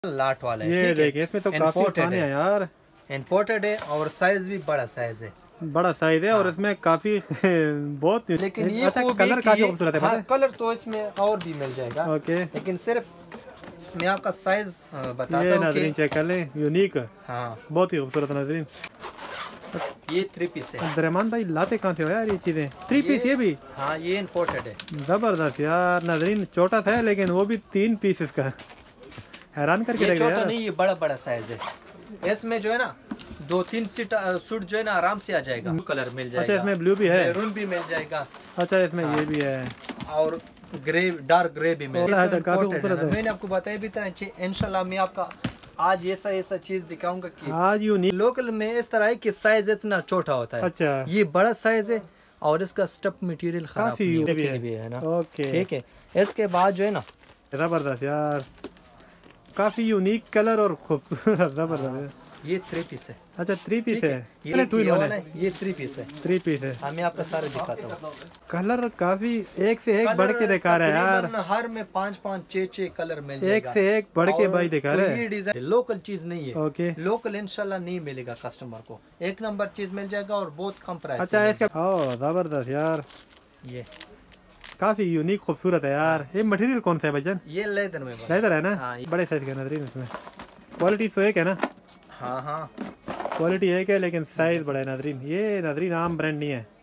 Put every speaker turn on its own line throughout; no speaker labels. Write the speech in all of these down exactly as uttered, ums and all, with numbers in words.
लाट वाला है।
ये देखिए इसमें तो काफी खाने हैं यार,
इम्पोर्टेड है और साइज भी बड़ा साइज है,
बड़ा साइज है। और इसमें काफी बहुत,
लेकिन ये
अच्छा कलर काफी खूबसूरत है।
हाँ, कलर तो इसमें और भी मिल जाएगा।
ओके,
लेकिन सिर्फ मैं आपका साइज बताता हूँ।
ये नाज़रीन चेक कर लें, यूनिक,
हाँ
बहुत ही खूबसूरत नाज़रीन।
ये थ्री पीस है।
रहमान भाई लाते कहाँ से हो यार ये चीजें? थ्री पीस ये भी?
हाँ ये इम्पोर्टेड है।
जबरदस्त यार नाज़रीन, छोटा सा है लेकिन वो भी तीन पीस इसका, हैरान करके
ये
रख दिया
छोटा
यार।
नहीं, ये बड़ा बड़ा साइज है। इसमें जो है ना दो तीन सीट सूट जो है ना आराम से आ जाएगा। कलर मिल जाएगा।
अच्छा इसमें ब्लू भी है,
मैरून भी मिल जाएगा।
अच्छा इसमें ये भी है,
और ग्रे, डार्क ग्रे भी मिल जाएगा।
काफी खूबसूरत है।
मैंने आपको बताया भी था, इंशाल्लाह मैं आपका आज ऐसा ऐसा चीज दिखाऊंगा कि
आज यूनिक
लोकल में इस तरह है कि साइज इतना छोटा होता है।
अच्छा
ये बड़ा साइज है और इसका स्टफ मटेरियल खराब नहीं है, भी है ना।
ओके
ठीक है, इसके बाद जो है ना
जबरदस्त यार, काफी यूनिक कलर और खूबसूरत, जबरदस्त।
ये थ्री पीस है।
अच्छा थ्री पीस है,
ये, ये वाला है, ये थ्री पीस है।
थ्री पीस है।
हाँ मैं आपका सारे दिखाता हूँ।
कलर काफी एक से एक बढ़ के दिखा रहा है यार,
हर में पाँच पाँच छह छह कलर मिल
एक
जाएगा।
से एक बढ़ के भाई दिखा रहा
तो
है।
ये डिजाइन लोकल चीज नहीं है।
ओके,
लोकल इंशाल्लाह नहीं मिलेगा कस्टमर को, एक नंबर चीज मिल जाएगा और बहुत कम प्राइस।
अच्छा इसका ओ जबरदस्त यार,
ये
काफी यूनिक खूबसूरत है यार। ये मटेरियल कौन सा है भाईजान?
ये लेदर में
लेदर है ना?
हाँ,
बड़े साइज का नाज़रीन, इसमें क्वालिटी तो एक है ना?
हाँ हाँ
क्वालिटी एक है लेकिन साइज बड़ा है नाज़रीन। ये नाज़रीन आम ब्रांड नहीं है,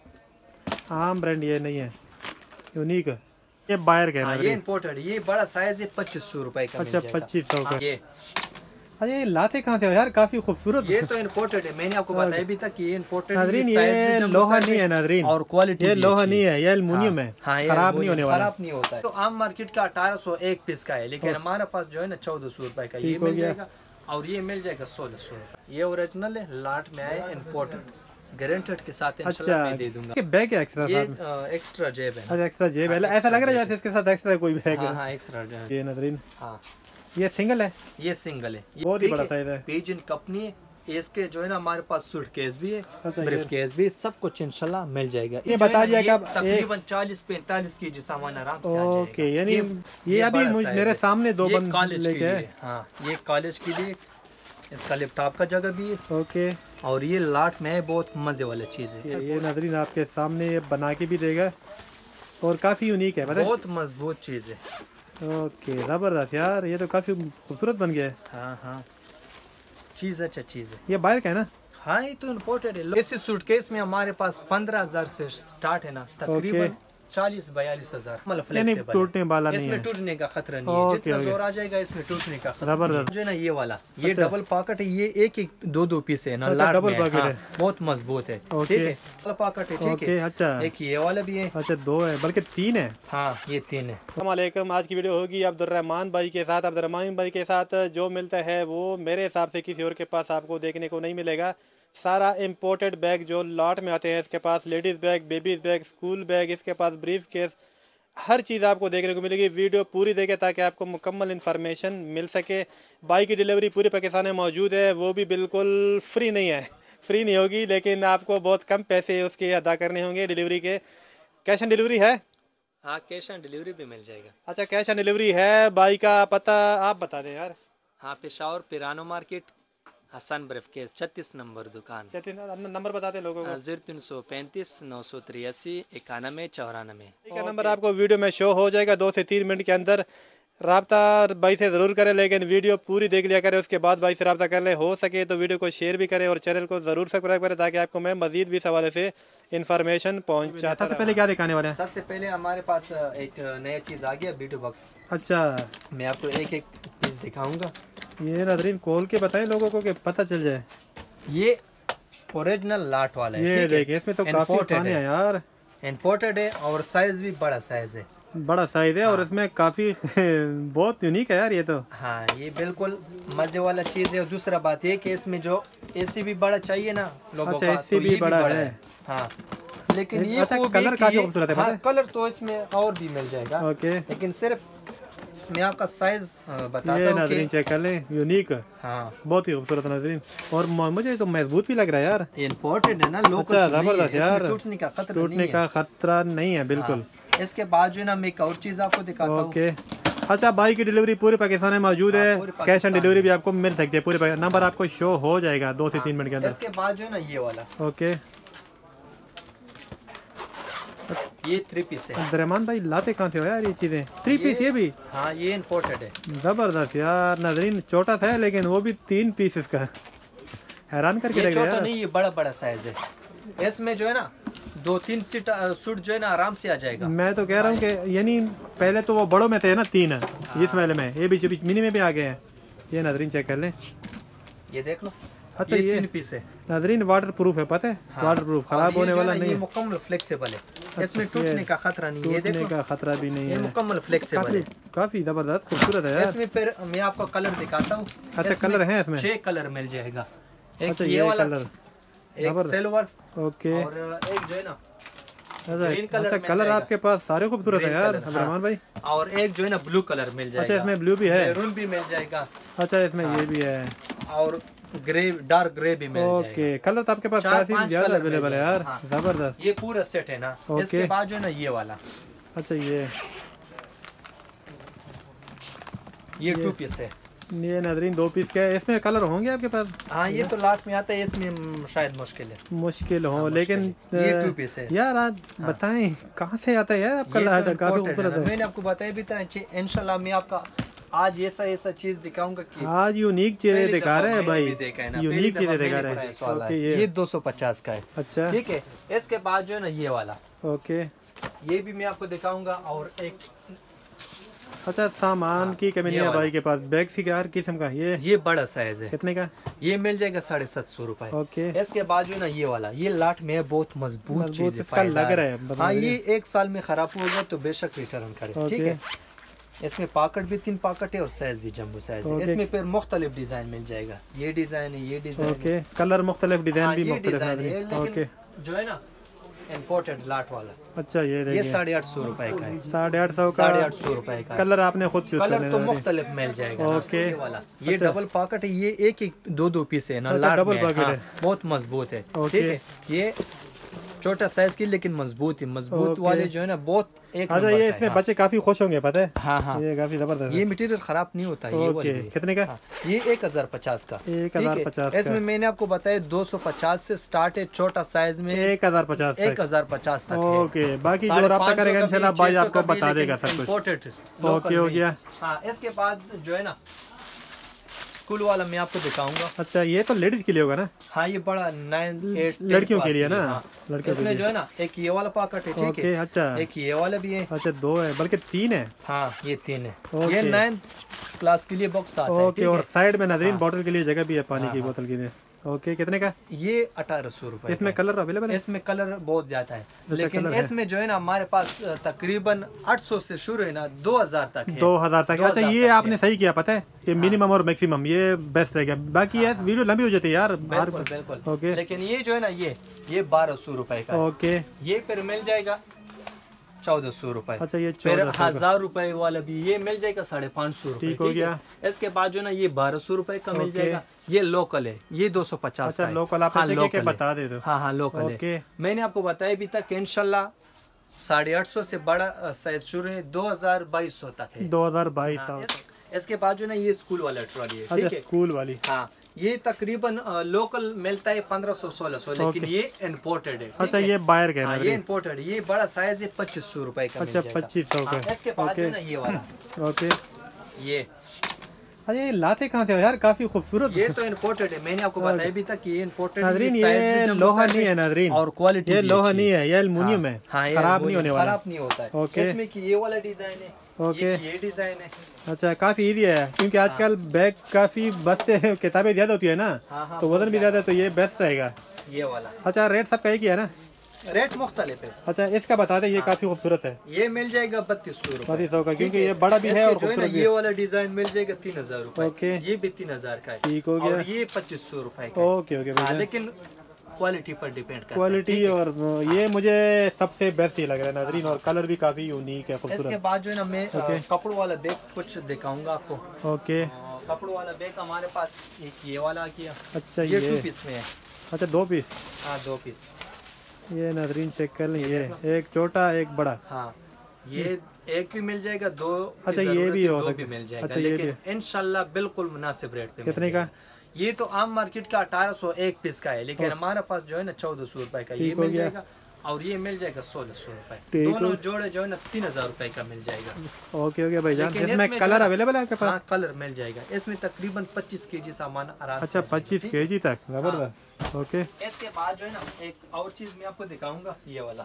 आम ब्रांड ये नहीं है, यूनिक है। ये बायर का है।
हाँ, ये इम्पोर्टेड, ये बड़ा साइज है, पच्चीस सौ रुपए का।
अच्छा पच्चीस सौ का।
ये
अच्छा ये लाते कहाँ से हो यार, काफी खूबसूरत।
ये तो इम्पोर्टेड है, मैंने आपको बताया भी था कि ये इम्पोर्टेड
नाज़रीन, ये लोहा नहीं है नाज़रीन,
और क्वालिटी
ये लोहा नहीं है, ये एल्युमिनियम है, खराब नहीं होने वाला,
खराब नहीं होता है। तो आम मार्केट का अठारह सौ एक पीस का है, लेकिन हमारे पास जो है ना चौदह सौ रुपए का ये मिल जाएगा और ये मिल जाएगा सोलह सौ। ये ओरिजिनल है, लाट में आए, इम्पोर्टेड, गारंटेड के साथ इंशाल्लाह मैं दे दूंगा।
बैग है एक्स्ट्रा?
ये एक्स्ट्रा जेब है।
अच्छा एक्स्ट्रा जेब है, ऐसा लग रहा है जैसे इसके साथ एक्स्ट्रा कोई बैग है।
हाँ एक्स्ट्रा जेब।
ये नाज़रीन
हाँ
ये सिंगल है?
ये सिंगल है,
बहुत ही बड़ा साइज है।
पेजिन कंपनी है, इसके जो है ना हमारे पास सूटकेस भी है,
अच्छा,
ब्रीफ केस भी, सब कुछ इंशाल्लाह मिल जाएगा।
ये बता दिया कि
तकरीबन चालीस पैंतालीस के जी सामान आराम से आ जाएगा।
ओके, यानी ये अभी मेरे सामने दो बंद लेके है।
हाँ ये कॉलेज के लिए, इसका लैपटॉप का जगह भी है।
ओके,
और ये लाट में है, बहुत मजे वाली चीज है।
ये, ये नाज़रीन आपके सामने ये बना के भी देगा और काफी यूनिक है, पता है?
बहुत मजबूत चीज है।
ओके जबरदस्त यार, ये तो काफी खूबसूरत बन गया है।
हाँ हाँ चीज अच्छा चीज है।
ये बाहर का है ना?
हाँ ये तो इम्पोर्टेड है। इस सूटकेस में हमारे पास पंद्रह हजार से स्टार्ट है ना, तकरीबन चालीस बयालीस हजार। मतलब
टूटने वाला नहीं है,
इसमें टूटने का खतरा नहीं है, जितना जोर आ जाएगा इसमें टूटने का खतरा।
जबरदस्त
जो है ना ये वाला, ये डबल पॉकेट है, ये एक एक दो दो पीस है ना, लाट
डबल
में
पॉकेट है,
बहुत मजबूत है। ठीक है, डबल पॉकेट है। ठीक है,
अच्छा
एक ये वाला भी है।
अच्छा दो है, बल्कि तीन है।
हाँ ये तीन है।
अस्सलाम वालेकुम, आज की वीडियो होगी अब्दुर्रहमान भाई के साथ। अब्दुर्रहमान भाई के साथ जो मिलता है वो मेरे हिसाब से किसी और के पास आपको देखने को नहीं मिलेगा। सारा इम्पोर्टेड बैग जो लॉट में आते हैं इसके पास, ladies bag, babies bag, school bag, इसके पास ब्रीफ केस, हर चीज़ आपको देखने को मिलेगी। वीडियो पूरी देखें ताकि आपको मुकम्मल इन्फॉर्मेशन मिल सके। बाइक की डिलीवरी पूरे पाकिस्तान में मौजूद है, वो भी बिल्कुल फ्री नहीं है, फ्री नहीं होगी, लेकिन आपको बहुत कम पैसे उसके अदा करने होंगे डिलीवरी के। कैश ऑन डिलीवरी है?
हाँ कैश ऑन डिलीवरी भी मिल जाएगा।
अच्छा कैश ऑन डिलीवरी है। बाइक का पता आप बता दें यार।
हाँ पेशावर पिरानो मार्केट, हसन ब्रीफ केस, छत्तीस नंबर दुकान।
नंबर बताते लोगों को।
जीरो तीन सौ पैंतीस नौ सौ तिरासी इक्यानवे चौरानवे
का नंबर आपको वीडियो में शो हो जाएगा। दो से तीन मिनट के अंदर रब्ता भाई से ज़रूर करें, लेकिन वीडियो पूरी देख लिया करें, उसके बाद भाई से रब्ता कर ले। हो सके तो वीडियो को शेयर भी करें और चैनल को ज़रूर सब्सक्राइब करें ताकि आपको मैं मजीद भी इस हवाले से इन्फॉर्मेशन पहुँचाता। सबसे पहले क्या दिखाने वाले हैं? सबसे
पहले हमारे पास एक नया चीज़ आ गया, बीटू बॉक्स।
अच्छा
मैं आपको एक एक पीस दिखाऊंगा।
ये नाज़रीन खोल के बताएं लोगों को कि पता चल जाए।
ये ओरिजिनल लाट वाला है।
ये देखिए इसमें तो काफी खाने हैं यार,
इम्पोर्टेड है और साइज भी बड़ा साइज है,
बड़ा साइज है। हाँ। और इसमें काफी बहुत यूनिक है यार ये तो।
हाँ ये बिल्कुल मजे वाला चीज है। और दूसरा बात ये कि इसमें जो एसी भी बड़ा चाहिए ना लोगों
अच्छा,
का,
एसी
तो
भी
ये
बड़ा,
भी बड़ा
है,
है। हाँ लेकिन ये
अच्छा, कलर काफी खूबसूरत है।
हाँ, कलर तो इसमें और भी मिल जाएगा।
ओके,
लेकिन सिर्फ मैं आपका साइज बताता हूँ।
ये नाज़रीन चेक कर लें, यूनिक,
हाँ
बहुत ही खूबसूरत नाज़रीन। और मुझे तो मजबूत भी लग रहा है यार,
इम्पोर्टेड है ना, लोकल।
अच्छा जबरदस्त यार,
टूटने का खतरा
टूटने का खतरा नहीं है बिल्कुल।
इसके बाद जो है ना मैं एक और चीज आपको दिखाता हूँ।
ओके अच्छा, भाई की डिलीवरी पूरे पाकिस्तान में मौजूद
हाँ,
है,
पूरे
कैश ऑन
पाकिस्तान
डिलीवरी भी आपको मिल सकती है पूरे पाकिस्तान। नंबर आपको शो हो जाएगा दो से तीन मिनट के अंदर।
इसके बाद जो है ना ये वाला,
ओके,
ये थ्री पीस है।
रहमान भाई लाते कहाँ से हो यार ये चीज़ें? थ्री पीस ये भी
हाँ, ये इम्पोर्टेड है।
जबरदस्त यार नाजरीन, छोटा सा है लेकिन वो भी तीन पीस इसका, हैरान करके
ये
रख दिया
छोटा
यार।
नहीं, ये बड़ा बड़ा साइज है। इसमें जो है ना दो तीन सीट सूट जो है ना आराम से आ जाएगा।
मैं तो कह रहा हूँ कि यानी पहले तो वो बड़ों में थे ना तीन है, इस वाले में ये भी जो भी मिनी में भी आ गए हैं। ये नाजरीन चेक कर लें,
ये देख लो।
अच्छा
ये
ये
तीन पीस है
नाजरीन वाटर प्रूफ है, पता है?
हाँ।
वाटर प्रूफ,
और
खराब
ये
होने
जो है
वाला
ना,
नहीं
ये
है,
मुकम्मल फ्लेक्सिबल है, इसमें
अच्छा,
टूटने का खतरा नहीं है। ये
टूटने
देखो,
का खतरा भी नहीं
ये
है,
मुकम्मल फ्लेक्सिबल
काफी
है।
काफी जबरदस्त खूबसूरत है यार।
इसमें फिर मैं आपको कलर दिखाता हूँ।
अच्छा, कलर है इसमें?
छह कलर मिल जाएगा। एक
अच्छा,
ये
ये
वाला
कलर,
एक सिल्वर
ओके,
और एक जो है ना ग्रीन
अच्छा
कलर
अच्छा,
मिल
कलर
जाएगा।
आपके पास सारे खूबसूरत है
ग्रीन
यार
कलर, हाँ।
रहमान भाई।
और एक जो है ना ब्लू कलर मिल जाएगा।
अच्छा, इसमें ब्लू भी है,
मैरून भी मिल जाएगा।
अच्छा इसमें ये भी है,
और ग्रे, डार्क ग्रे भी मिल जाएगा।
ओके। कलर तो आपके पास
चार
काफी
पांच
ज्यादा
कलर मिल
अवेलेबल है यार,
जाएगा, हाँ।
जबरदस्त।
ये पूरा सेट है ना।
ओके।
इसके बाद जो है ना ये वाला,
अच्छा ये
ये टू पीस है।
ये नाजरीन दो पीस का है, इसमें कलर होंगे आपके पास?
हाँ, ये तो लास्ट में आता है, इसमें शायद मुश्किल है।
मुश्किल हो,
हाँ,
लेकिन
मुश्किल है। ये
अ,
टू पीस है।
यार आज बताएं कहाँ से आता है यार आपका
ये तो
लाट, काफी
imported है
खूबसूरत
ना।
है।
मैंने आपको बताया भी था, इंशाल्लाह मैं आपका आज ऐसा ऐसा चीज दिखाऊंगा कि
आज यूनिक चीजें
पहली
दिखा
दफा
रहे हैं
मैंने
भाई,
भी देखा है ना, पहली
यूनिक
दफा
चीजें दिखा
मेरे
रहे
प्राइस
हैं।
वाला
ओके,
है।
ये
ये दो सौ पचास का है।
अच्छा,
ठीक है। इसके बाद जो है ना ये वाला,
ओके।
ये भी मैं आपको दिखाऊंगा। और एक
अच्छा, सामान की कमी नहीं
ये
है
वाला।
भाई के पास। बैग सी यार किस्म का, ये
ये बड़ा साइज है,
कितने का?
ये मिल जाएगा साढ़े सात सौ रुपए।
ओके,
इसके बाद जो है ना ये वाला, ये लाट में है, बहुत मजबूत
मजबूत
चीज है,
इसका लग
पायदार।
रहा है, बता
हाँ,
रही
ये एक साल में खराब होगा तो बेशक रिटर्न करें।
ओके।
ठीक है। इसमें पॉकेट भी तीन पॉकेट है और साइज भी जम्बो साइज है।
ओके।
इसमें फिर मुख्तलिफ डिजाइन मिल जाएगा। ये डिजाइन है, ये डिजाइन है।
ओके, कलर मुख्तलिफ, डिजाइन
हाँ,
भी
ये
मुख्तलिफ
डिजाइन है,
नाजरीन।
लेकिन
ओके,
जो है ना इम्पोर्टेड लाट वाला,
अच्छा ये
ये
देखिए
साढ़े आठ सौ रुपए का है।
साढ़े आठ सौ का
साढ़े आठ सौ रुपए का है।
कलर आपने खुद चूज
कलर
करने
तो
हैं।
मुख्तलिफ मिल जाएगा ना।
ओके।
ये वाला, ये डबल पॉकेट है, ये एक एक दो दो पीस है ना,
अच्छा,
लाट
डबल
में,
पॉकेट
हाँ,
है।
बहुत मजबूत है।
ओके।
ठीक है। ये छोटा साइज की लेकिन मजबूत है। मजबूत
ओके।
वाले जो है ना बहुत एक
अच्छा,
नंबर
ये
का
इसमें
है।
बच्चे काफी खुश होंगे, पता है?
हाँ हाँ,
ये काफी जबरदस्त
ये
है।
मटेरियल खराब नहीं होता है। ये वाले
ओके,
भी।
कितने का?
हाँ, ये एक हजार पचास का।
एक
ठीक
हजार
है।
पचास
इसमें
का।
मैंने आपको बताया दो सौ पचास से स्टार्ट है, छोटा साइज में
एक हजार पचास
एक हजार पचास तक है।
ओके, बाकी जो
साढ़े
रब्ता
पाँच सौ
करेगा
का
इंशाल्लाह
भी,
भाई
छह सौ
आपको
का भी,
बता
लेकिन
देगा सब कुछ।
imported,
ओके,
local
हो
में।
गया।
हाँ, इसके बाद जो है ना स्कूल वाला मैं आपको दिखाऊंगा।
अच्छा, ये तो लेडीज के लिए होगा ना?
हाँ, ये बड़ा नाइन एट
लड़कियों के लिए ना?
हाँ।
लड़कियों के
इसमें
लिए।
जो है ना एक ये वाला पॉकेट है, ठीक
ओके,
है।
अच्छा
एक ये वाला भी है।
अच्छा, दो है बल्कि तीन है।
हाँ, ये तीन है।
ओके।
ये नाइन क्लास के लिए बॉक्स आता है।
ओके,
ठीक
और
है।
साइड में नाजरीन
हाँ।
बोतल के लिए जगह भी है, पानी
हाँ,
की
हाँ।
बोतल के लिए। ओके, कितने का?
ये अठारह सौ रुपए
इसमें
का
कलर अवेलेबल
है।
है?
इसमें कलर बहुत ज्यादा है, लेकिन
कलर है।
इसमें जो है ना हमारे पास अ, तकरीबन आठ सौ से शुरू है ना दो हजार तक है।
दो हजार तक।
दो
अच्छा,
हजार
ये
तक
आपने
है।
सही किया, पता है? ये मिनिमम और मैक्सिमम ये बेस्ट रहेगा। बाकी यार वीडियो लंबी हो जाती है यार।
बिल्कुल बिल्कुल।
ओके।
लेकिन ये जो है ना ये ये बारह सौ रुपए का है।
ओके,
ये फिर मिल जाएगा चौदह सौ रुपए।
अच्छा, ये
फिर
चौदह सौ का।
हजार रुपए वाला भी ये मिल जाएगा साढ़े पाँच सौ रुपए।
ठीक हो गया।
इसके बाद जो ना ये बारह सौ रुपए का मिल
ओके।
जाएगा। ये लोकल है, ये दो सौ पचास
अच्छा,
का है।
लोकल आपने
हाँ,
चेक करके
लोकल है।
बता दे दो।
हाँ हाँ, लोकल
ओके।
है। मैंने आपको बताया भी था कि इंशाल्लाह साढ़े आठ सौ से बड़ा साइज शुरू है, दो हजार बाईस सौ तक है।
दो हजार बाईस
हाँ,
साल।
इस- इसके बाद जो ना ये स्कूल वाला ट्रॉली है,
अच्छा,
ठीक है।
स्कूल वाली।
हाँ, ये तकरीबन अ, लोकल मिलता है पंद्रह सौ सोलह सौ, लेकिन
ओके।
ये इम्पोर्टेड है। ठीक
अच्छा,
है?
ये बाहर का है
हाँ, ये
नाजरीन।
इम्पोर्टेड, ये बड़ा साइज है, पच्चीस सौ रुपए का मिल
अच्छा,
जाएगा।
पच्चीस सौ
हाँ,
का।
इसके बाद
ओके।
जो ना ये वाला,
ओके,
ये
अच्छा, ये लाते कहाँ से हो यार? काफी खूबसूरत।
ये तो इम्पोर्टेड है। मैंने आपको बताया भी था कि ये इम्पोर्टेड
नाजरीन, ये लोहा नहीं है नाजरीन,
और क्वालिटी
ये
भी
लोहा
अच्छी
नहीं है, ये एल्युमिनियम है।
हाँ, ये
खराब
वो
नहीं होने वाला।
खराब नहीं होता है।
ओके।
इसमें कि ये वाला डिजाइन है,
ओके।
ये ये डिजाइन है।
अच्छा, काफी इजी है क्योंकि आजकल बैग काफी बचते हैं, किताबें ज्यादा होती है ना,
हाँ, हाँ,
तो वजन भी ज्यादा है, तो ये बेस्ट रहेगा।
ये वाला
अच्छा, रेट सबका एक ही है ना?
रेट मुख्तलिफ है।
अच्छा, इसका बता दें, ये काफी खूबसूरत है।
ये मिल जाएगा बत्तीस सौ रुपए।
बत्तीस सौ का,
ठीक
क्योंकि ये बड़ा भी है और
इसके जो है ना
खूबसूरत भी
ये
है।
वाला डिजाइन मिल जाएगा तीन हजार रूपए।
ओके।
ये भी तीन हजार का है।
ठीक हो गया।
और ये पच्चीस सौ रुपए का है।
ओके ओके
हाँ,
भैया,
लेकिन क्वालिटी पर डिपेंड करता है।
क्वालिटी
ठीक है?
और ये मुझे सबसे बेस्ट ही लग रहा है नाजरीन, और कलर भी काफी यूनिक है,
इसके
खूबसूरत।
बाद जो है ना मैं अ,
ओके।
कपड़ों वाला बैग कुछ दिखाऊंगा आपको।
ओके,
अ, कपड़ों वाला बैग हमारे पास एक ये वाला आ गया।
अच्छा,
ये
ये
टू पीस में है।
अच्छा, दो पीस।
हाँ, दो पीस।
ये नाजरीन चेक कर लें, ये एक छोटा एक बड़ा।
हाँ, ये एक भी मिल जाएगा, दो
अच्छा ये भी हो
दो
सकता
भी मिल जाएगा।
अच्छा,
लेकिन इंशाल्लाह बिल्कुल मुनासिब रेट पे।
कितने का?
ये तो आम मार्केट का अठारह सौ एक पीस का है, लेकिन हमारे पास जो है ना चौदह सौ रुपए का ये मिल जाएगा, और ये मिल जाएगा सोलह सौ रुपए। दोनों जोड़े जो है ना तीन हजार रुपए का मिल जाएगा।
ओके ओके भाई जान। इसमें कलर अवेलेबल है आपके पास?
हाँ कलर मिल जाएगा। इसमें तकरीबन पच्चीस केजी सामान आराम।
अच्छा पच्चीस केजी तक, जबरदस्त। ओके
इसके बाद जो है ना एक और चीज मैं आपको दिखाऊंगा, ये वाला,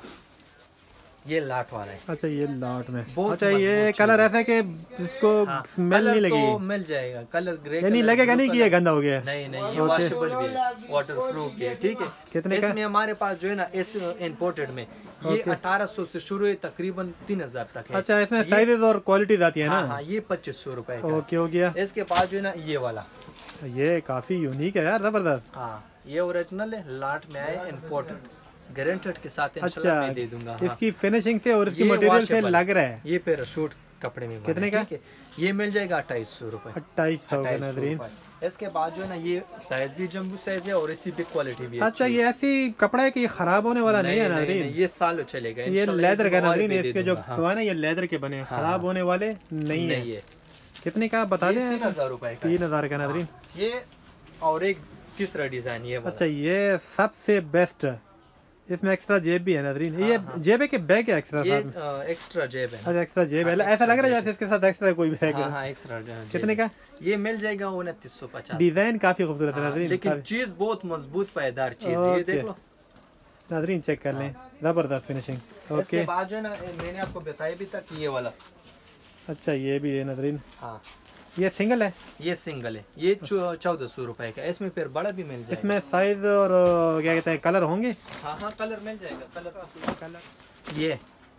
ये लाट वाला है।
अच्छा ये लाट में, अच्छा ये कलर ऐसा है कि इसको स्मेल नहीं लगेगी?
तो मिल जाएगा कलर ग्रे,
यानी लगेगा नहीं कि ये गंदा हो गया?
नहीं नहीं, ये वॉशेबल भी है, वाटर प्रूफ भी है, ठीक है।
कितने का?
इसमें हमारे पास जो है ना इस इम्पोर्टेड में ये अठारह सौ से शुरू है, तकरीबन तीन हजार तक है।
अच्छा इसमें साइजेस और क्वालिटीज आती है ना?
हाँ, हाँ ये पच्चीस सौ रुपए का।
ओके हो गया।
इसके बाद जो है ना ये वाला,
ये काफी यूनिक है यार, जबरदस्त।
हाँ ये ओरिजिनल है, लाट में आए, इम्पोर्टेड, गारंटेड के साथ
अच्छा
मैं दे दूंगा। हाँ।
इसकी फिनिशिंग से और इसकी मटेरियल से लग रहा है।
ये पैराशूट कपड़े में
कितने का?
ये मिल जाएगा अट्ठाईस सौ रुपए।
अट्ठाईस सौ का नाज़रीन।
इसके बाद जो है ना ये साइज भी जम्बू साइज है और इसी भी क्वालिटी भी है।
अच्छा ये ऐसी कपड़ा है कि खराब होने वाला नहीं है नाज़रीन?
ये साल चलेगा।
ये लेदर का नाज़रीन, इसके जो है ना ये लेदर के बने, खराब होने वाले नहीं है। कितने का बता दें?
तीन हजार रुपए का।
तीन हजार का नाज़रीन।
ये और एक तीसरा डिजाइन ये।
अच्छा ये सबसे बेस्ट, इसमें एक्स्ट्रा जेब भी है नाज़रीन। ये जेब है कि बैग है एक्स्ट्रा?
ये एक्स्ट्रा जेब है।
अच्छा एक्स्ट्रा जेब है, ऐसा लग रहा है जैसे इसके साथ एक्स्ट्रा कोई बैग है।
हाँ एक्स्ट्रा।
कितने का?
ये मिल जाएगा उनतीस सौ पचास।
डिजाइन काफी खूबसूरत है नाज़रीन,
लेकिन चीज बहुत मजबूत पायदार चीज है, ये देख लो
नाज़रीन, चेक कर लें, जबरदस्त फिनिशिंग।
इसके बाद जो है ना मैंने आपको बताया भी तक ये वाला।
अच्छा ये भी है नाज़रीन।
हाँ
ये सिंगल है?
ये सिंगल है, ये चौदह सौ रुपए का। इसमें फिर बड़ा भी मिल जाएगा।
इसमें साइज और क्या कहते हैं कलर होंगे?
हाँ हाँ कलर मिल जाएगा। कलर कलर ये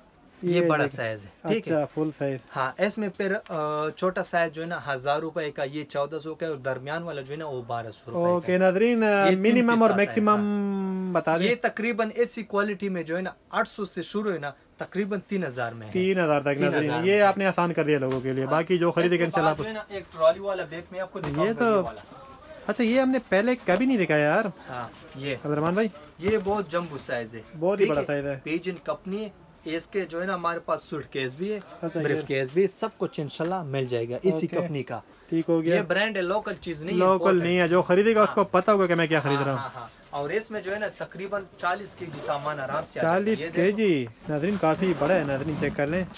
ये बड़ा साइज है, ठीक है।
अच्छा फुल साइज।
हाँ इसमें फिर छोटा साइज जो है ना हजार रुपए का, ये चौदह सौ का, और दरमियान वाला जो है ना वो बारह सौ रुपए।
ओके नाज़रीन, मिनिमम और मैक्सिमम बता दें।
ये तकरीबन ऐसी क्वालिटी में जो है ना आठ सौ से शुरू है ना, तकरीबन तीन हजार में है।
तीन हजार तक नाज़रीन, ये आपने आसान कर दिया लोगों के लिए। बाकी जो खरीदेगा इंशाल्लाह।
एक ट्रॉली वाला बैग में आपको दिखाऊंगा।
ये तो अच्छा ये हमने पहले कभी नहीं दिखाया यार।
हाँ ये
अब्दुर्रहमान भाई,
ये बहुत जम्बू साइज है,
बहुत ही बड़ा साइज है।
पेजिन कंपनी है। इसके जो है ना हमारे पास सूटकेस भी है,
अच्छा,
ब्रीफ केस भी, सब कुछ इंशाल्लाह मिल जाएगा इसी कंपनी का।
ठीक हो गया।
ये ब्रांड है, लोकल चीज नहीं है,
लोकल नहीं है। जो खरीदेगा उसको पता होगा कि मैं क्या खरीद रहा हूँ।
और इसमें जो है ना तकरीबन चालीस के जी सामान आराम से।
चालीस के जी नाज़रीन, काफी बड़ा है नाज़रीन, चेक कर लें।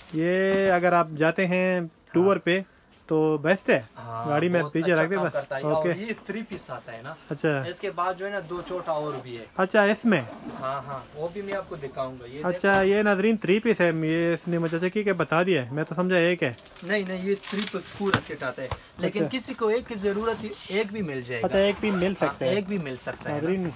ये अगर आप जाते हैं टूर पे तो बेस्ट है। हाँ, गाड़ी में पीछे रख दे बस। ओके
ये थ्री पीस आता है ना।
अच्छा
इसके बाद जो है ना दो छोटा और भी है।
अच्छा इसमें?
हाँ हाँ वो भी मैं आपको दिखाऊंगा। ये
अच्छा ये नाज़रीन थ्री पीस है, ये इसने मुझे चेक के बता दिया है, मैं तो समझा एक है।
नहीं नहीं ये थ्री पीस पूरा सेट आता है, लेकिन अच्छा। किसी को एक की जरूरत है एक भी मिल जाएगा।
अच्छा एक भी मिल सकता है?
एक भी मिल सकता है
नाज़रीन,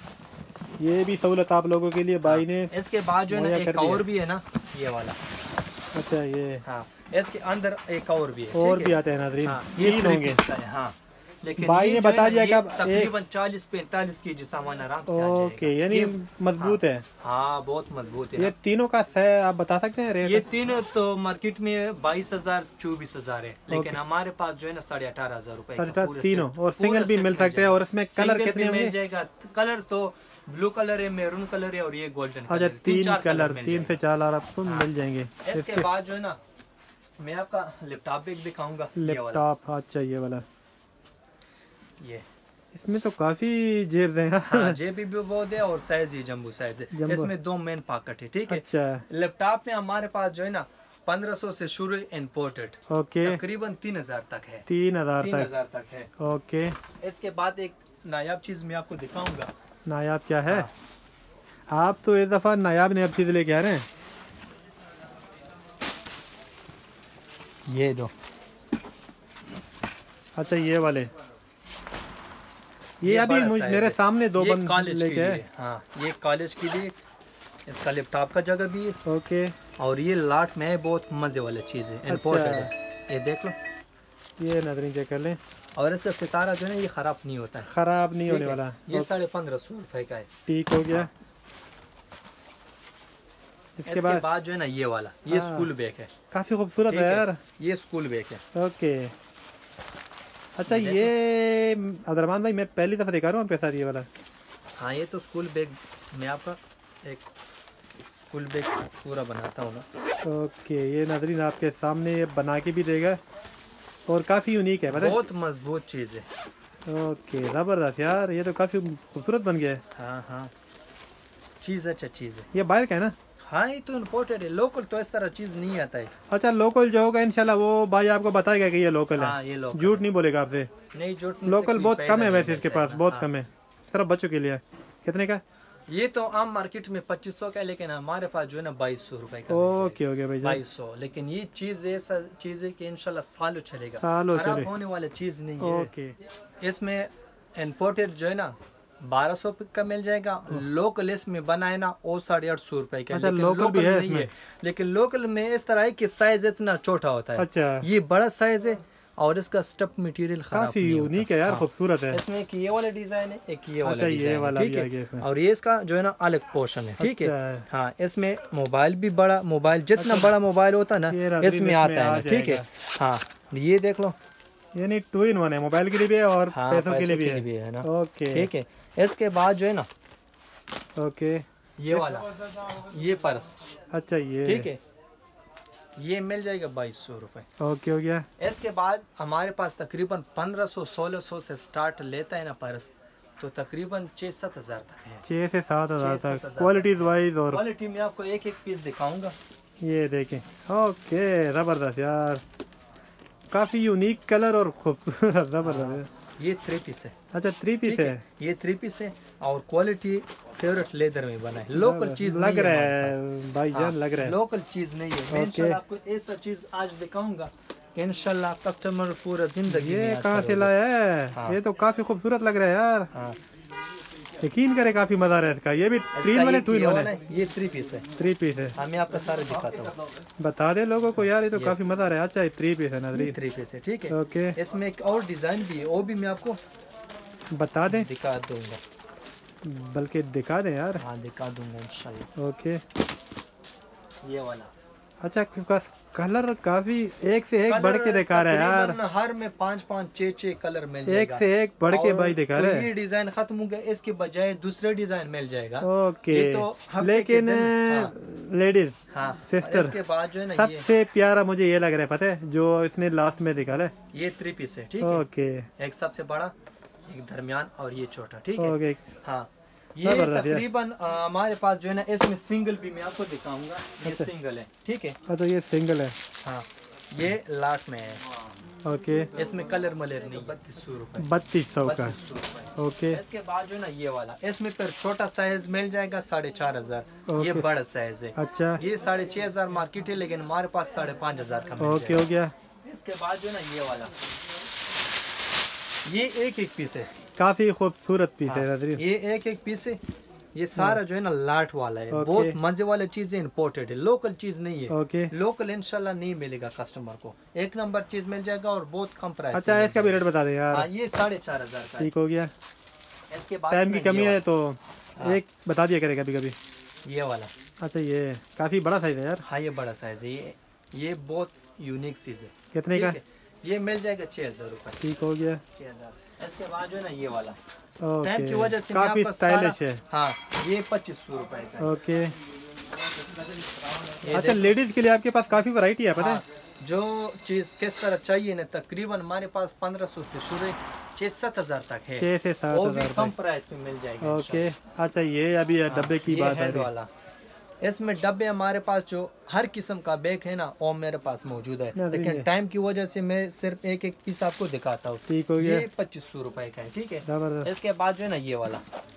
ये भी सहूलत आप लोगों के लिए भाई ने।
इसके बाद जो है ना एक और भी है ना, ये वाला।
अच्छा ये
हाँ इसके अंदर एक और भी है,
और भी आते हैं नाज़रीन।
हाँ, ये तीन होंगे। हाँ लेकिन
भाई ने बता दिया कि
तकरीबन चालीस पैंतालीस के जी सामान आराम से आ जाएगा।
ओके यानी मजबूत है।
हाँ बहुत मजबूत है।
ये तीनों का आप बता सकते हैं रेट?
ये तीनों तो मार्केट में बाईस हजार चौबीस हजार है, लेकिन हमारे पास जो है ना साढ़े अठारह हजार रूपए
तीनों, और सिंगल भी मिल सकते हैं। और इसमें कलर कितने
मिल जाएगा? कलर तो ब्लू कलर है, मैरून कलर है और ये गोल्डन।
अच्छा तीन कलर, तीन से चार आपको मिल जाएंगे।
इसके बाद जो है ना मैं आपका लैपटॉप भी दिखाऊंगा।
लैपटॉप अच्छा ये वाला,
ये
इसमें तो काफी जेब हैं।
हाँ जेब भी बहुत है और साइज भी जम्बू साइज है। इसमें दो मेन पॉकेट है, ठीक है।
अच्छा
लैपटॉप में हमारे पास जो है ना पंद्रह सौ से शुरू इम्पोर्टेड,
ओके,
तकरीबन तीन हजार तक है।
तीन हजार
तीन हजार तक है।
ओके
इसके बाद एक नायाब चीज मैं आपको दिखाऊंगा।
नायाब क्या है? हाँ। आप तो एक दफा नायाब नायाब चीज लेके आ रहे हैं।
ये दो।
अच्छा ये वाले, ये, ये अभी मेरे सामने दो बंद लेके है।
हाँ ये कॉलेज की भी, इसका लैपटॉप का जगह भी है।
ओके
और ये लाट में है, बहुत मजे वाली चीज है, इम्पोर्टेड है। ये देख लो,
ये नाज़रीन चेक कर लें।
और इसका सितारा जो है ये खराब नहीं होता है,
खराब नहीं होने वाला।
ये साढ़े पंद्रह सौ रुपए का है।
ठीक हो गया।
इसके, इसके बाद, बाद जो है ना ये वाला, ये स्कूल बैग है,
काफी खूबसूरत है यार।
ये स्कूल बैग है।
ओके अच्छा ये अब्दुर्रहमान भाई मैं पहली दफा दिखा रहा हूँ आपके साथ ये वाला।
हाँ ये तो स्कूल बैग में आपका एक फुल बैग पूरा बनाता हूँ ना।
ओके, ये नाज़रीन आपके सामने ये बना के भी देगा और काफ़ी यूनिक है, पता है?
बहुत मजबूत चीज़ है।
ओके, ज़बरदस्त यार, ये तो काफ़ी खूबसूरत बन गया है।
हाँ हाँ, चीज़ अच्छा चीज़ है।
ये बाहर का है ना?
हाँ, ये तो इम्पोर्टेड है, लोकल तो इस तरह चीज़ नहीं आता है।
अच्छा, लोकल जो होगा इंशाल्लाह वो भाई आपको बताएगा कि ये लोकल है।
हाँ, ये लोकल
झूठ नहीं बोलेगा आपसे।
नहीं, झूठ नहीं।
लोकल बहुत कम है वैसे इसके पास, बहुत
हाँ।
कम है, सिर्फ बच्चों के लिए। कितने का?
ये तो आम मार्केट में पच्चीस सौ का है, लेकिन हमारे पास जो है ना बाईस सौ रुपए का।
ओके ओके भाई,
बाईस सौ। लेकिन ये चीज़ ऐसा चीज़ है कि इंशाल्लाह सालों चलेगा,
सालों
खराब
चले।
होने वाली चीज़ नहीं है।
ओके,
इसमें इम्पोर्टेड जो है ना बारह सौ का मिल जाएगा। लोकल इसमें बनाए ना वो साढ़े आठ सौ रुपए का।
अच्छा,
लेकिन
लोकल
लोकल
भी है
नहीं
इसमें?
है। लेकिन लोकल में इस तरह है कि साइज इतना छोटा होता है।
अच्छा,
ये बड़ा साइज है और इसका स्टफ मटेरियल खराब
काफ़ी
नहीं
यूनिक है यार,
हाँ।
खूबसूरत है।
इसमें एक ये वाला डिजाइन है, एक ये वाला
अच्छा, ये
डिजाइन
वाला
है, ठीक
भी आ
है।
गया इसमें।
और ये इसका जो है ना अलग पोर्शन है, ठीक है।
अच्छा।
हाँ, इसमें मोबाइल भी बड़ा, मोबाइल जितना बड़ा मोबाइल होता है
ये
ना
रात्रि
इसमें
में
आता
इसमें
है
आ
ना, ठीक है। हाँ, ये देख लो।
यानी टू इन वन है, मोबाइल के लिए भी है और
हाँ,
पैसों के लिए भी
भी
है
है ना।
ओके
ठीक है। इसके बाद जो है ना
ओके,
ये वाला ये पर्स,
अच्छा ये
ठीक है, ये मिल जाएगा बाईस सौ रुपये।
ओके हो गया।
इसके बाद हमारे पास तकरीबन पंद्रह सौ सोलह सौ से स्टार्ट लेता है ना पर्स, तो तकरीबन छः सात हज़ार तक है।
छः से सात हज़ार
छः सात
तक
हज़ार
क्वालिटीज वाइज। और
क्वालिटी में आपको एक एक पीस दिखाऊंगा।
ये देखें, ओके ज़बरदस्त यार, काफ़ी यूनिक कलर और खूबसूरत, ज़बरदस्त है।
ये थ्री पीस है।
अच्छा, थ्री पीस
ठीक
है।
है, ये थ्री पीस है और क्वालिटी फेवरेट लेदर में बना है। लोकल चीज
लग
नहीं
रहा
है
है भाई जान, लग रहा है
लोकल चीज नहीं है। मैं इंशाल्लाह आपको ऐसा चीज आज दिखाऊंगा कि इंशाल्लाह कस्टमर पूरा जिंदगी
ये
में
कहाँ से लाया है?
हाँ।
ये तो काफ़ी खूबसूरत लग रहा है यार,
हाँ,
यकीन करे काफ़ी मज़ा आ रहा है इसका। ये भी थ्री
इसका
वाले
ये-
टू इन
ये
वाले
वाला है, ये थ्री पीस है।
थ्री पीस है।
हाँ, मैं आपको सारे दिखाता हूँ।
बता दे लोगों को यार, ये तो काफ़ी मज़ा आ रहा है। अच्छा, ये थ्री पीस है
ये
नजरी।
थ्री पीस है, ठीक है।
ओके,
इसमें एक और डिजाइन भी है, वो भी मैं आपको
बता दें,
दिखा दूंगा।
बल्कि दिखा दें यार।
हाँ, दिखा दूंगा इंशाल्लाह।
ओके,
ये वाला
अच्छा, आपके पास कलर काफ़ी एक से एक बढ़ के दिखा रहा है यार,
तकरीबन हर में पाँच पाँच छह छह कलर मिल
एक
जाएगा।
से एक बढ़ के
और
भाई दिखा
तो
रहा है।
ये डिजाइन खत्म हो गया, इसके बजाय दूसरे डिजाइन मिल जाएगा।
ओके,
ये तो हफ्ते के
लेकिन
दिन- हाँ,
लेडीज
हाँ,
सिस्टर,
और इसके बाद जो है ना ये
सबसे प्यारा मुझे ये लग रहा है, पता है, जो इसने लास्ट में दिखा है।
ये थ्री पीस है, ठीक है।
ओके
एक सबसे बड़ा, एक दरमियान और ये छोटा, ठीक है।
ओके,
हाँ, ये
जबरदस्त यार।
तकरीबन अ, हमारे पास जो है ना इसमें सिंगल भी मैं आपको दिखाऊंगा। ये सिंगल है, ठीक है।
हाँ, तो ये सिंगल है।
हाँ, ये लाट में है।
ओके,
इसमें कलर मलर नहीं, बत्तीस सौ रुपए
बत्तीस सौ का।
बत्तीस सौ रुपए।
ओके,
इसके बाद जो है ना ये वाला, इसमें फिर छोटा साइज मिल जाएगा साढ़े चार हजार। ये
ओके।
बड़ा साइज है।
अच्छा,
ये साढ़े छह हजार मार्केट है, लेकिन हमारे पास साढ़े पाँच हजार का मिल
ओके हो गया।
जाएगा। इसके बाद जो है ना ये वाला, ये एक एक पीस है।
काफ़ी खूबसूरत पीस है
हाँ,
नजरी।
ये एक एक पीस है। ये सारा जो है ना लाट वाला है।
ओके।
बहुत मजे वाली चीजें इम्पोर्टेड है, लोकल चीज नहीं है।
ओके,
लोकल इंशाल्लाह नहीं मिलेगा कस्टमर को, एक नंबर चीज मिल जाएगा और बहुत कम प्राइस।
अच्छा, इसका भी रेट बता दें यार।
हाँ, ये साढ़े चार हजार का है।
ठीक हो गया।
इसके बाद
टाइम की
जो है
कमी
ये
है तो
हाँ।
एक बता दिया करें कभी कभी।
वाला- ये वाला,
अच्छा, ये काफ़ी बड़ा साइज है यार।
हाँ, ये बड़ा साइज है। ये ये बहुत यूनिक चीज है।
कितने
ठीक
का?
है? ये मिल जाएगा छह हजार रुपए।
ठीक हो गया।
छह हजार। इसके बाद जो है ना ये वाला, टाइम की
ओके,
वजह से मैं
काफ़ी
आपको
स्टाइलिश
सारा-
है।
हाँ, ये पच्चीस सौ रुपए का है।
ओके,
ये
अच्छा, लेडीज के लिए आपके पास काफ़ी वैरायटी है, पता है।
हाँ, जो चीज किस तरह चाहिए ना, तकरीबन हमारे पास पंद्रह सौ से शुरू है, छह सात हजार तक है।
छः से सात
वो भी
हज़ार
कम
तक।
प्राइस में मिल जाएगा।
ओके, अच्छा, ये अभी
हाँ,
डब्बे की
ये
बात है।
हैंड वाला। इसमें डब्बे हमारे पास जो हर किस्म का बैग है ना वो मेरे पास मौजूद है,
ना,
लेकिन
ये-
टाइम की वजह से मैं सिर्फ एक एक पीस आपको दिखाता हूँ।
ठीक हो गया।
ये पच्चीस सौ रुपए का है, ठीक है।
जबरदस्त।
इसके बाद जो है ना ये वाला,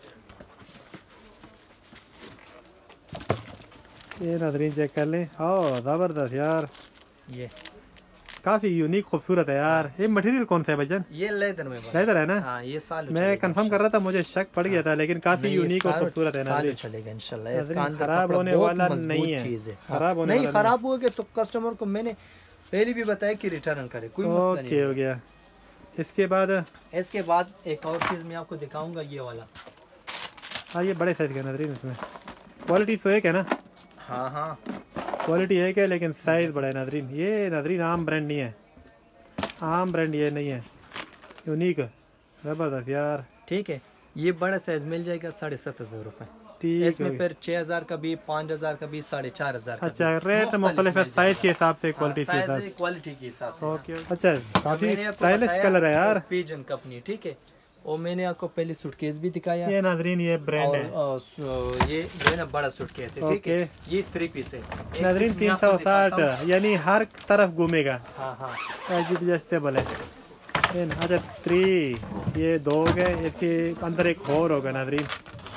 ये नजरीन चेक कर लें। ओह, ज़बरदस्त यार,
ये
काफ़ी यूनिक खूबसूरत है यार। ये मटेरियल कौन सा है भाईजान?
ये लेदर में बना।
लेदर है ना?
हाँ, ये साल
मैं कंफर्म कर रहा था, मुझे शक पड़ गया था, लेकिन काफ़ी यूनिक और खूबसूरत है नजरीन।
चलेगा इंशाल्लाह।
नजरीन,
इसका अंदर
खराब
कपड़ा
होने
बहुत
वाला
मजबूत
नहीं है।
चीज है।
खराब होने
नहीं,
वाला
खराब हो गया तो कस्टमर को मैंने पहले भी बताया कि रिटर्न करे, कोई मसला
ओके
नहीं।
हो गया। इसके बाद
इसके बाद एक और चीज मैं आपको दिखाऊंगा, ये वाला।
हाँ, ये बड़े साइज का है नजरीन। इसमें क्वालिटी तो एक है ना?
हाँ हाँ,
क्वालिटी एक है लेकिन साइज बड़ा है नजरीन। ये नजरीन आम ब्रांड नहीं है, आम ब्रांड ये नहीं है, यूनिक, ज़बरदस्त यार।
ठीक है। ये बड़ा साइज मिल जाएगा साढ़े सात हजार रुपये।
ठीक है।
इसमें फिर छह हजार का भी, पाँच हजार का भी, साढ़े चार हजार का
अच्छा,
भी।
रेट मुख्तलिफ है साइज के हिसाब से, क्वालिटी के हिसाब
साइज क्वालिटी के हिसाब से।
ओके। अच्छा, काफी
मैंने आपको
स्टाइलिश
बताया
कलर है यार।
पिजन कंपनी, ठीक है। और मैंने आपको पहले सूटकेस भी दिखाया।
ये नाजरीन ये ब्रांड है,
और अ, ये जो है ना बड़ा सूटकेस है, ठीक है। ये थ्री पीस है
नाजरीन, तीन सौ साठ यानी हर तरफ घूमेगा।
हाँ हाँ,
एडजस्टेबल है। अच्छा, थ्री ये दो हो गए, इसके अंदर एक और होगा नाजरीन,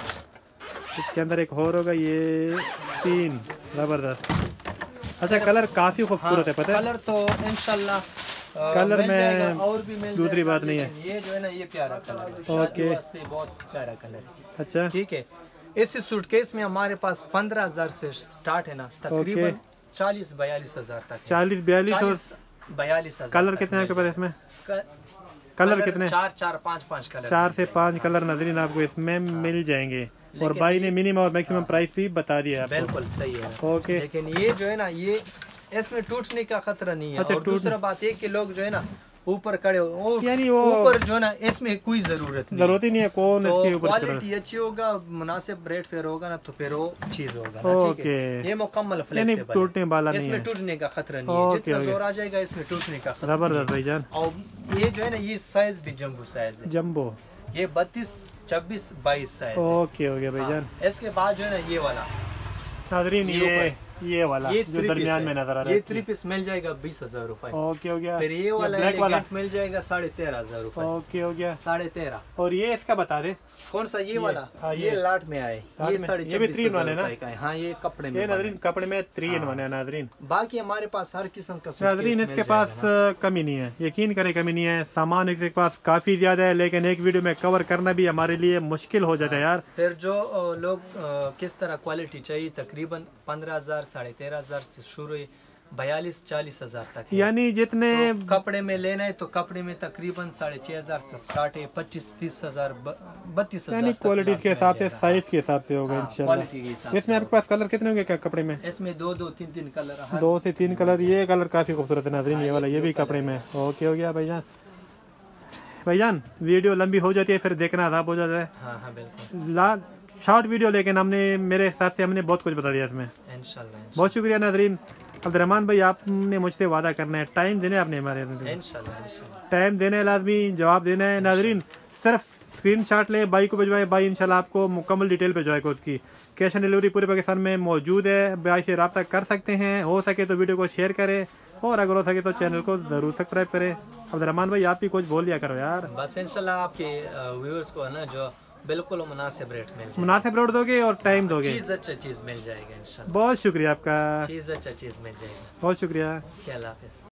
इसके अंदर एक और होगा, ये तीन। जबरदस्त। अच्छा, कलर काफी खूबसूरत है, पता है।
कलर तो इंशाल्लाह
कलर में
और भी मिल
दूसरी
जाएगा,
बात नहीं है।
ये जो है ना ये प्यारा कलर है,
ओके।
शादी वास्ते बहुत प्यारा कलर है।
अच्छा,
ठीक है। इस सूटकेस में हमारे पास पंद्रह हजार से स्टार्ट है ना, तकरीबन चालीस बयालीस हजार तक।
चालीस बयालीस और
बयालीस हजार।
कलर कितने आपके पास इसमें? कलर कितने?
चार चार पाँच पाँच कलर।
चार से पाँच कलर नाजरीन आपको इसमें मिल जाएंगे। और भाई ने मिनिमम और मैक्सिमम प्राइस भी बता दिया है।
बिल्कुल सही है।
ओके।
लेकिन ये जो है ना, ये इसमें टूटने का खतरा नहीं है।
अच्छा,
और दूसरा बात ये कि लोग जो है ना ऊपर खड़े हो,
यानी वो
ऊपर जो है ना इसमें कोई जरूरत नहीं,
जरूरत ही नहीं है। कौन
तो
इसके ऊपर?
क्वालिटी अच्छी होगा, मुनासिब रेट पे होगा ना, तो फिर वो चीज होगा ना, ठीक है। ये मुकम्मल फ्लेक्सिबल,
टूटने वाला नहीं है,
इसमें टूटने का खतरा नहीं है। जितना जोर आ जाएगा इसमें टूटने का खतरा।
जबरदस्त भाईजान।
और ये जो है ना, ये साइज भी जम्बो साइज है,
जम्बो।
ये बत्तीस छब्बीस बाईस साइज।
ओके हो गया भाईजान।
इसके बाद जो है ना ये वाला
नाजरीन, ये ये वाला
ये
जो दरमियान में नजर आ रहा है,
ये थ्री पीस मिल जाएगा बीस हजार रूपए।
ओके हो गया।
फिर ये वाला
ब्लैक वाला
मिल जाएगा साढ़े तेरह हजार रूपए।
ओके हो गया,
साढ़े तेरह।
और ये इसका बता दे
कौन सा? ये वाला,
हाँ,
ये
ये
लाट में आए, ये साढ़े
ये भी थ्री इन वन है ना?
का है। हाँ, ये कपड़े में
ये नाजरीन कपड़े में थ्री इन वन है नाजरीन।
बाकी हमारे पास हर किस्म का
नाजरीन इसके पास कमी नहीं है, यकीन करें कमी नहीं है। सामान इसके पास काफी ज्यादा है, लेकिन एक वीडियो में कवर करना भी हमारे लिए मुश्किल हो जाता है यार।
फिर जो लोग किस तरह क्वालिटी चाहिए, तकरीबन पंद्रह हजार साढ़े तेरह हजार से शुरू है, बयालीस चालीस हजार तक है।
यानी जितने
तो कपड़े में लेना है तो कपड़े में तकरीबन साढ़े छह हजार से स्टार्ट है, पच्चीस तीस हजार बत्तीस हजार।
यानी क्वालिटी के हिसाब से, साइज के हिसाब से होगा इंशाल्लाह। इसमें आपके पास कलर कितने होंगे कपड़े में?
इसमें दो दो तीन तीन कलर,
दो से तीन कलर। ये कलर काफी खूबसूरत है नाजरीन, ये वाला, ये भी कपड़े में। ओके हो गया भाईजान। भाईजान वीडियो लंबी हो जाती है, फिर देखना आसाब हो जाता है।
हाँ हाँ बिल्कुल,
ला शॉर्ट वीडियो, लेकिन हमने मेरे हिसाब से हमने बहुत कुछ बता दिया इसमें।
इंशाल्लाह।
बहुत शुक्रिया नाजरीन। अब्दुर्रहमान भाई, आपने मुझसे वादा करना है, टाइम देना है आपने हमारे,
इंशाल्लाह इंशाल्लाह
टाइम देना है, लाजमी जवाब देना है नाजरीन। सिर्फ स्क्रीनशॉट ले, बाई को भिजवाए, बाई इंशाल्लाह आपको मुकम्मल डिटेल भिजवाएगा उसकी। कैश ऑन डिलीवरी पूरे पाकिस्तान में मौजूद है, बाई से रब्ता कर सकते हैं। हो सके तो वीडियो को शेयर करें, और अगर हो सके तो चैनल को जरूर सब्सक्राइब करें। अब्दुर्रहमान भाई, आप भी कुछ बोल लिया करो यार।
बस इंशाल्लाह आपके व्यूअर्स को है ना, जो बिल्कुल मुनासिब रेट मिल जाएगा,
मुनासिब रेट दोगे और टाइम दोगे,
चीज अच्छा चीज मिल जाएगा इंशाल्लाह।
बहुत शुक्रिया आपका,
चीज अच्छा चीज मिल जाएगा।
बहुत शुक्रिया।
क्या हाफिज।